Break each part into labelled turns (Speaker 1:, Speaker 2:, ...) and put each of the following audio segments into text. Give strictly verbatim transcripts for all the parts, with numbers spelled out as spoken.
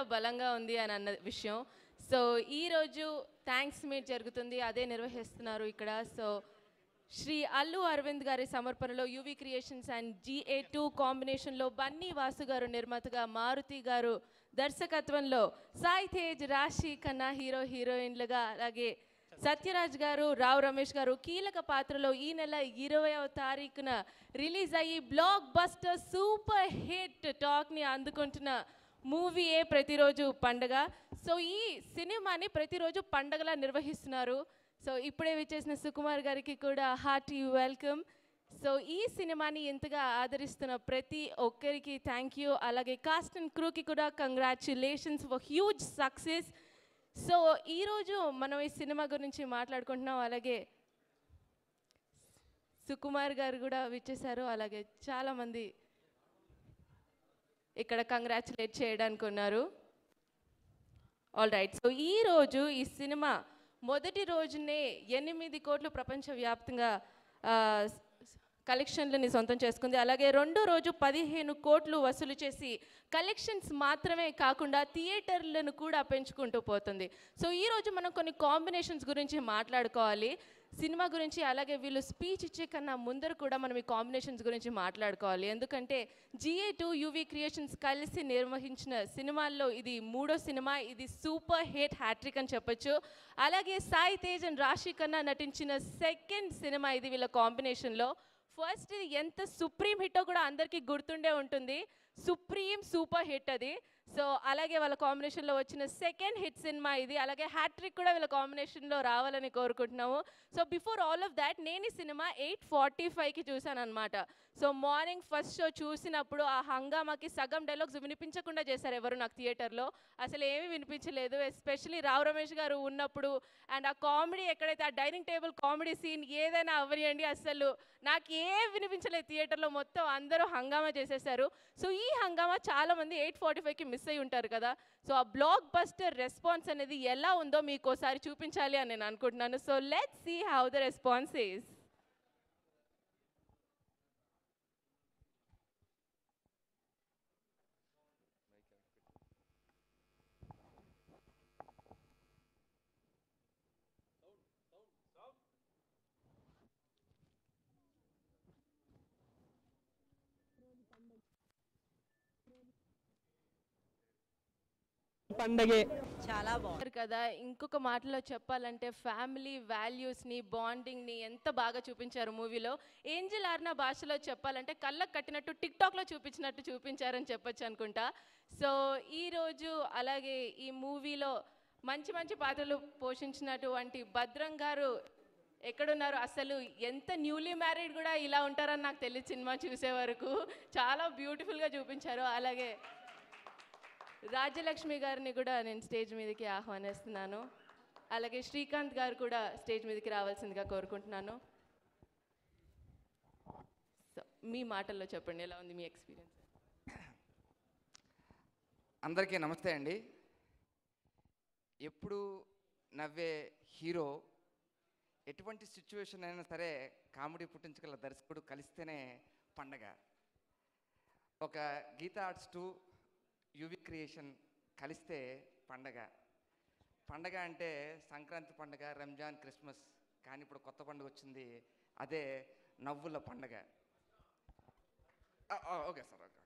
Speaker 1: బలంగా ఉంది అని అన్న విషయం. సో ఈరోజు థ్యాంక్స్ మీట్ జరుగుతుంది, అదే నిర్వహిస్తున్నారు ఇక్కడ. సో శ్రీ అల్లు అరవింద్ గారి సమర్పణలో UV creations and GA two కాంబినేషన్లో బన్నీ వాసు గారు నిర్మాతగా, మారుతి గారు దర్శకత్వంలో సాయి తేజ్, రాశి ఖన్నా హీరో హీరోయిన్లుగా, అలాగే సత్యరాజ్ గారు, రావు రమేష్ గారు కీలక పాత్రలో ఈ నెల ఇరవైవ తారీఖున రిలీజ్ అయ్యి బ్లాక్ బస్టర్ సూపర్ హిట్ టాక్ని అందుకుంటున్న మూవీయే ప్రతిరోజు పండగ. సో ఈ సినిమాని ప్రతిరోజు పండగలా నిర్వహిస్తున్నారు. సో ఇప్పుడే విచ్చేసిన సుకుమార్ గారికి కూడా హార్టీ వెల్కమ్. సో ఈ సినిమాని ఎంతగా ఆదరిస్తున్న ప్రతి ఒక్కరికి థ్యాంక్ యూ. అలాగే కాస్ట్ అండ్ క్రూకి కూడా congratulations for huge success. So ఈరోజు మనం ఈ సినిమా గురించి మాట్లాడుకుంటున్నాం. అలాగే సుకుమార్ గారు కూడా విచ్చేశారు. అలాగే చాలామంది ఇక్కడ కంగ్రాచులేట్ చేయడానికి ఉన్నారు. All right. సో ఈరోజు ఈ సినిమా మొదటి రోజునే ఎనిమిది కోట్లు ప్రపంచవ్యాప్తంగా కలెక్షన్లని సొంతం చేసుకుంది. అలాగే రెండో రోజు పదిహేను కోట్లు వసూలు చేసి కలెక్షన్స్ మాత్రమే కాకుండా థియేటర్లను కూడా పెంచుకుంటూ పోతుంది. సో ఈరోజు మనం కొన్ని కాంబినేషన్స్ గురించి మాట్లాడుకోవాలి సినిమా గురించి. అలాగే వీళ్ళు స్పీచ్ ఇచ్చే కన్నా ముందర కూడా మనం ఈ కాంబినేషన్స్ గురించి మాట్లాడుకోవాలి. ఎందుకంటే జిఏ టూ యూవీ క్రియేషన్స్ కలిసి నిర్వహించిన సినిమాల్లో ఇది మూడో సినిమా. ఇది సూపర్ హిట్ హ్యాట్రిక్ అని చెప్పొచ్చు. అలాగే సాయి తేజ్ అండ్ రాశి ఖన్నా నటించిన సెకండ్ సినిమా ఇది వీళ్ళ కాంబినేషన్లో. ఫస్ట్ ఇది ఎంత సుప్రీం హిట్టో కూడా అందరికీ గుర్తుండే ఉంటుంది. సుప్రీం సూపర్ హిట్ అది. సో అలాగే వాళ్ళ కాంబినేషన్లో వచ్చిన సెకండ్ హిట్ సినిమా ఇది. అలాగే హ్యాట్రిక్ కూడా వీళ్ళ కాంబినేషన్లో రావాలని కోరుకుంటున్నాము. So before all of that నేను ఈ సినిమా ఎయిట్ ఫార్టీ ఫైవ్కి చూశాను అనమాట. సో మార్నింగ్ ఫస్ట్ షో చూసినప్పుడు ఆ హంగామాకి సగం డైలాగ్స్ వినిపించకుండా చేశారు ఎవరు నాకు థియేటర్లో. అసలు ఏమీ వినిపించలేదు. ఎస్పెషలీ రావు రమేష్ గారు ఉన్నప్పుడు అండ్ ఆ కామెడీ ఎక్కడైతే ఆ డైనింగ్ టేబుల్ కామెడీ సీన్ ఏదైనా అవ్వనియండి, అసలు నాకు ఏం వినిపించలేదు థియేటర్లో. మొత్తం అందరూ హంగామా చేసేసారు. సో ఈ హంగామా చాలామంది ఎయిట్ ఫార్టీ ఫైవ్కి మిస్ అయ్యి ఉంటారు కదా. సో ఆ బ్లాక్ బస్టర్ రెస్పాన్స్ అనేది ఎలా ఉందో మీకు ఒకసారి చూపించాలి అని నేను అనుకుంటున్నాను. So let's see how the response is.
Speaker 2: పండగే
Speaker 1: చాలా బాగుంది కదా. ఇంకొక మాటలో చెప్పాలంటే ఫ్యామిలీ వాల్యూస్ని, బాండింగ్ని ఎంత బాగా చూపించారు మూవీలో. ఏంజల్ ఆర్నా భాషలో చెప్పాలంటే కళ్ళకు కట్టినట్టు టిక్ టాక్లో చూపించినట్టు చూపించారని చెప్పొచ్చు అనుకుంటా. సో ఈరోజు అలాగే ఈ మూవీలో మంచి మంచి పాత్రలు పోషించినటువంటి భద్రం గారు ఎక్కడున్నారు? అసలు ఎంత న్యూలీ మ్యారీడ్ కూడా ఇలా ఉంటారని నాకు తెలియదు సినిమా చూసే వరకు. చాలా బ్యూటిఫుల్గా చూపించారు. అలాగే రాజ్యలక్ష్మి గారిని కూడా నేను స్టేజ్ మీదకి ఆహ్వానిస్తున్నాను. అలాగే శ్రీకాంత్ గారు కూడా స్టేజ్ మీదకి రావాల్సిందిగా కోరుకుంటున్నాను. సో మీ మాటల్లో చెప్పండి, ఎలా ఉంది మీ ఎక్స్పీరియన్స్?
Speaker 3: అందరికీ నమస్తే అండి. ఎప్పుడు నవ్వే హీరో ఎటువంటి సిచ్యువేషన్ అయినా సరే కామెడీ పుట్టించగల దర్శకుడు కలిస్తేనే పండగ. ఒక Geetha Arts two UV creation కలిస్తే పండగ. పండగ అంటే సంక్రాంతి పండగ, రంజాన్, క్రిస్మస్. కానీ ఇప్పుడు కొత్త పండుగ వచ్చింది, అదే నవ్వుల పండగ. Okay sir, okay.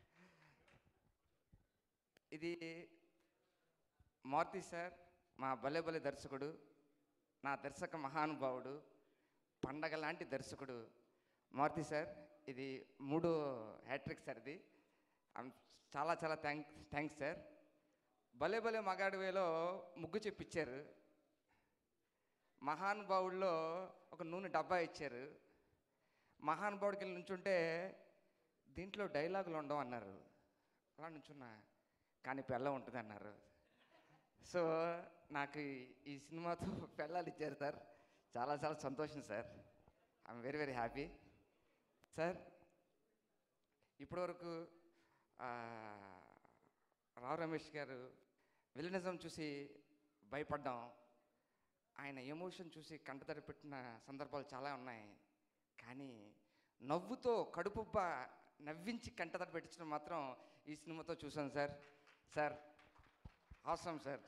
Speaker 3: ఇది మారుతి సార్ మా భలే భలే దర్శకుడు, నా దర్శక మహానుభావుడు, పండగ లాంటి దర్శకుడు మారుతి సార్. ఇది మూడు హ్యాట్రిక్ సార్. ఇది చాలా చాలా థ్యాంక్స్ థ్యాంక్స్ సార్. భలే భలే మగాడివేలో ముగ్గు చెప్పించారు. మహానుభావుల్లో ఒక నూనె డబ్బా ఇచ్చారు. మహానుభావుడికి వెళ్ళి నుంచుంటే దీంట్లో డైలాగులు ఉండవు అన్నారు. అలా నుంచున్నా, కానీ పెళ్ళ ఉంటుంది అన్నారు. సో నాకు ఈ సినిమాతో పెళ్ళాలు ఇచ్చారు సార్. చాలా చాలా సంతోషం sir. I'm very very happy sir. ఇప్పటివరకు రావు రమేష్ గారు విలనిజం చూసి భయపడ్డాం. ఆయన ఎమోషన్ చూసి కంటతడి పెట్టిన సందర్భాలు చాలా ఉన్నాయి. కానీ నవ్వుతో కడుపుబ్బ నవ్వించి కంటతడి పెట్టించడం మాత్రం ఈ సినిమాతో చూసాను సార్. సార్ అవసరం సార్.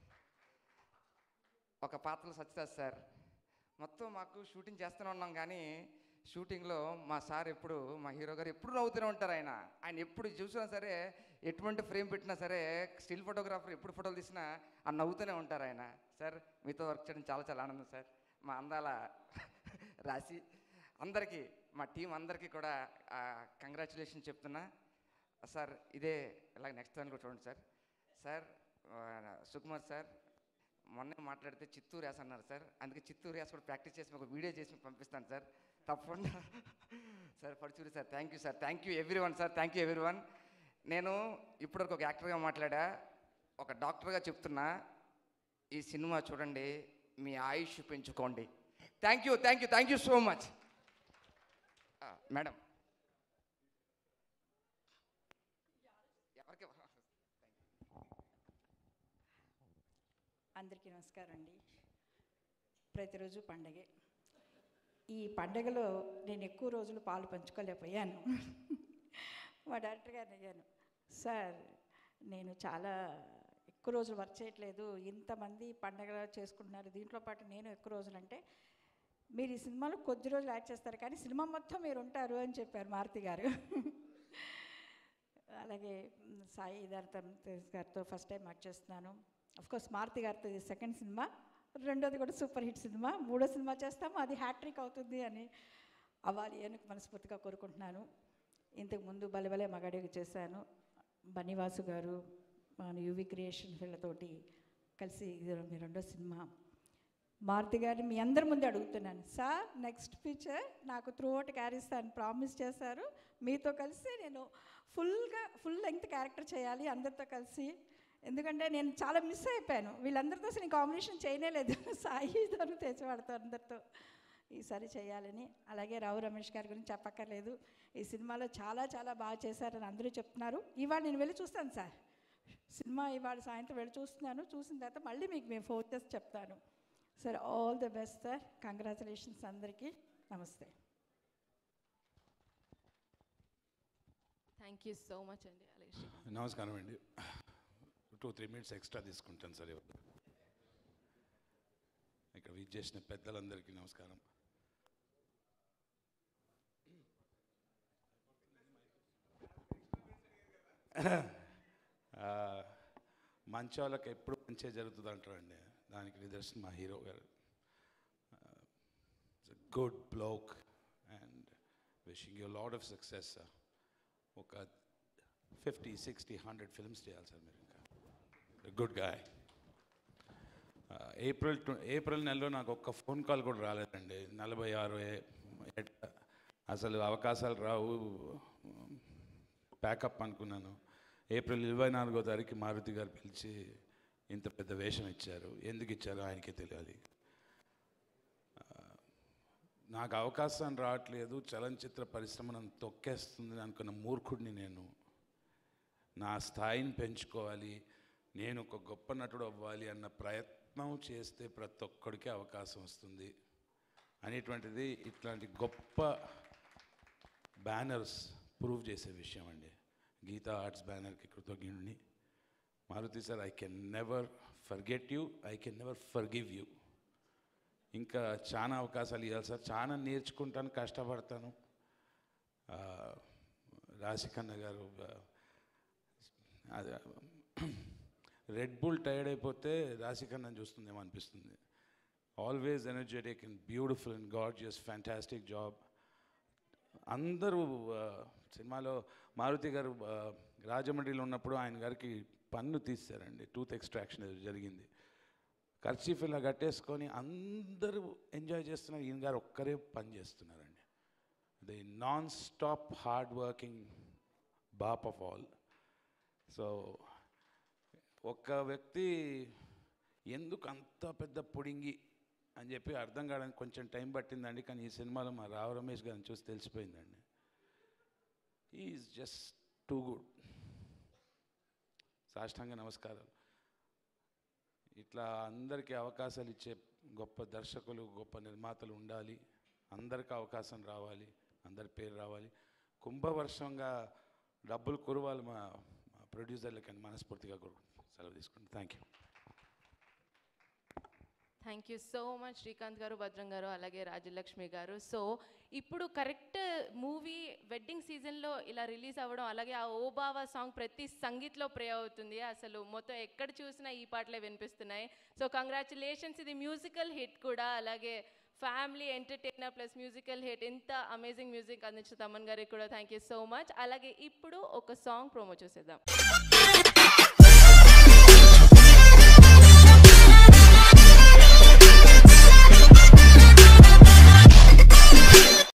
Speaker 3: ఒక పాత్రలో సత్యరాజ్ సార్, మొత్తం మాకు షూటింగ్ చేస్తూనే ఉన్నాం కానీ షూటింగ్లో మా సార్ ఎప్పుడు, మా హీరో గారు ఎప్పుడు నవ్వుతూనే ఉంటారు. ఆయన ఆయన ఎప్పుడు చూసినా సరే, ఎటువంటి ఫ్రేమ్ పెట్టినా సరే, స్టిల్ ఫోటోగ్రాఫర్ ఎప్పుడు ఫోటోలు తీసినా ఆ నవ్వుతూనే ఉంటారు ఆయన. సార్ మీతో వర్క్ చేయడం చాలా చాలా ఆనందం సార్. మా అందాల రాశి అందరికీ, మా టీం అందరికీ కూడా కంగ్రాచులేషన్ చెప్తున్నా సార్. ఇదే ఇలా నెక్స్ట్ టైం కూడా చూడండి సార్. సార్ సుకుమార్ సార్ మొన్నే మాట్లాడితే చిత్తూరు యాస అన్నారు సార్. అందుకే చిత్తూరు యాస కూడా ప్రాక్టీస్ చేసి ఒక వీడియో చేసి పంపిస్తాను సార్ తప్పకుండా. Sir Paruchuri sir, thank you sir, thank you everyone sir, thank you everyone. నేను ఇప్పటివరకు ఒక యాక్టర్గా మాట్లాడా, ఒక డాక్టర్గా చెప్తున్నా, ఈ సినిమా చూడండి, మీ ఆయుష్ పెంచుకోండి. Thank you thank you thank you so much. Madam ఎవరికి
Speaker 2: అందరికీ నమస్కారం అండి. ప్రతిరోజు పండగే. ఈ పండగలో నేను ఎక్కువ రోజులు పాలు పంచుకోలేకపోయాను. మా డైరెక్టర్ గారిని అడిగాను, సార్ నేను చాలా ఎక్కువ రోజులు వర్క్ చేయట్లేదు, ఇంతమంది పండగ చేసుకుంటున్నారు, దీంట్లో పాటు నేను ఎక్కువ రోజులు అంటే, మీరు ఈ సినిమాలో కొద్ది రోజులు యాడ్ చేస్తారు కానీ సినిమా మొత్తం మీరు ఉంటారు అని చెప్పారు మారుతి గారు. అలాగే సాయి ధర్మ గారితో ఫస్ట్ టైం యాక్ట్ చేస్తున్నాను. అఫ్కోర్స్ మారుతి గారితో ఇది సెకండ్ సినిమా, రెండోది కూడా సూపర్ హిట్ సినిమా, మూడో సినిమా చేస్తాము, అది హ్యాట్రిక్ అవుతుంది అని అవ్వాలి అని మనస్ఫూర్తిగా కోరుకుంటున్నాను. ఇంతకుముందు బలబలే మగాడికి చేశాను, బనివాసు గారు మన యూవి క్రియేషన్ వీళ్ళతోటి కలిసి ఇది మీ రెండో సినిమా. మారుతి గారిని మీ అందరి ముందు అడుగుతున్నాను, సార్ నెక్స్ట్ పిక్చర్ నాకు త్రూ అవుట్ క్యారీస్తాను ప్రామిస్ చేశారు, మీతో కలిసి నేను ఫుల్గా ఫుల్ లెంగ్త్ క్యారెక్టర్ చేయాలి అందరితో కలిసి. ఎందుకంటే నేను చాలా మిస్ అయిపోయాను, వీళ్ళందరితో అసలు నేను కాంబినేషన్ చేయలేదు, సాయితో తెచ్చివాడుతూ అందరితో ఈసారి చేయాలని. అలాగే రావు రమేష్ గారి గురించి చెప్పక్కర్లేదు, ఈ సినిమాలో చాలా చాలా బాగా చేశారని అందరూ చెప్తున్నారు. ఇవాళ నేను వెళ్ళి చూస్తాను సార్, సినిమా ఇవాళ సాయంత్రం వెళ్ళి చూస్తున్నాను, చూసిన తర్వాత మళ్ళీ మీకు మేము ఫోన్ చేసి చెప్తాను. Sir all the best sir, congratulations అందరికీ, నమస్తే.
Speaker 1: థ్యాంక్ యూ సో మచ్ అండి.
Speaker 4: నమస్కారం అండి. టూ త్రీ మినిట్స్ ఎక్స్ట్రా తీసుకుంటాను సార్. ఇక్కడ విజ్ చేసిన పెద్దలందరికీ నమస్కారం. మంచి వాళ్ళకి ఎప్పుడు మంచిగా జరుగుతుంది అంటారండి, దానికి నిదర్శనం మా హీరో గారు. Good bloke and wishing you lot of success sir. ఒక ఫిఫ్టీ సిక్స్టీ హండ్రెడ్ ఫిల్మ్స్ చేయాలి సార్ మీరు. ఇంకా good guy. April to April నెలలో నాకు ఒక్క ఫోన్ కాల్ కూడా రాలేదండి. నలభై ఆరు అసలు అవకాశాలు రావు, ప్యాకప్ అనుకున్నాను. ఏప్రిల్ ఇరవై నాలుగో తారీఖు మారుతి గారు పిలిచి ఇంత పెద్ద వేషం ఇచ్చారు. ఎందుకు ఇచ్చారో ఆయనకే తెలియాలి. నాకు అవకాశం రావట్లేదు, చలనచిత్ర పరిశ్రమ నన్ను తొక్కేస్తుంది అనుకున్న మూర్ఖుడిని నేను. నా స్థాయిని పెంచుకోవాలి, నేను ఒక గొప్ప నటుడు అవ్వాలి అన్న ప్రయత్నం చేస్తే ప్రతి ఒక్కడికి అవకాశం వస్తుంది అనేటువంటిది ఇట్లాంటి గొప్ప బ్యానర్స్ ప్రూవ్ చేసే విషయం అండి. గీతా ఆర్ట్స్ బ్యానర్కి కృతజ్ఞుడిని. Maruthi sir, I can never forget you, I can never forgive you. ఇంకా చాలా అవకాశాలు ఇవ్వాలి సార్, చాలా నేర్చుకుంటాను, కష్టపడతాను. రాశి ఖన్నా గారు అది రెడ్ బుల్ టైర్డ్ అయిపోతే రాశి ఖన్నా చూస్తుందేమో అనిపిస్తుంది. Always energetic and beautiful and gorgeous, fantastic job. అందరూ సినిమాలో మారుతి గారు రాజమండ్రిలో ఉన్నప్పుడు ఆయన గారికి పన్ను తీశారండి, టూత్ ఎక్స్ట్రాక్షన్ జరిగింది. కర్చీఫ్ ఇలా కట్టేసుకొని అందరూ ఎంజాయ్ చేస్తున్నారు, ఈయన గారు ఒక్కరే పని చేస్తున్నారండి. The non stop hard working baap of all. So ఒక్క వ్యక్తి ఎందుకు అంత పెద్ద పొడింగి అని చెప్పి అర్థం కావడానికి కొంచెం టైం పట్టిందండి. కానీ ఈ సినిమాలో మా రావు రమేష్ గారిని చూసి తెలిసిపోయిందండి. Is just too good. సాష్టాంగ నమస్కారాలు. ఇట్లా అందరికీ అవకాశాలు ఇచ్చే గొప్ప దర్శకులు, గొప్ప నిర్మాతలు ఉండాలి. అందరికీ అవకాశం రావాలి, అందరి పేరు రావాలి. కుంభవర్షంగా డబ్బులు కురవాలి మా ప్రొడ్యూసర్లకి అని మనస్ఫూర్తిగా కోరుకుంటున్నాను. సెలవు తీసుకుంటాను. Thank you.
Speaker 1: Thank you so much Srikanth గారు, భద్రం గారు, అలాగే రాజలక్ష్మి గారు. సో ఇప్పుడు కరెక్ట్ మూవీ వెడ్డింగ్ సీజన్లో ఇలా రిలీజ్ అవ్వడం, అలాగే ఆ ఓ బావా సాంగ్ ప్రతి సంగీత్లో ప్రే అవుతుంది. అసలు మొత్తం ఎక్కడ చూసినా ఈ పాటలే వినిపిస్తున్నాయి. సో కంగ్రాచులేషన్స్, ఇది మ్యూజికల్ హిట్ కూడా, అలాగే family entertainer plus musical hit. ఇంత అమేజింగ్ మ్యూజిక్ అందించిన తమన్ గారికి కూడా థ్యాంక్ యూ సో మచ్. అలాగే ఇప్పుడు ఒక సాంగ్ ప్రోమో చూసేద్దాం.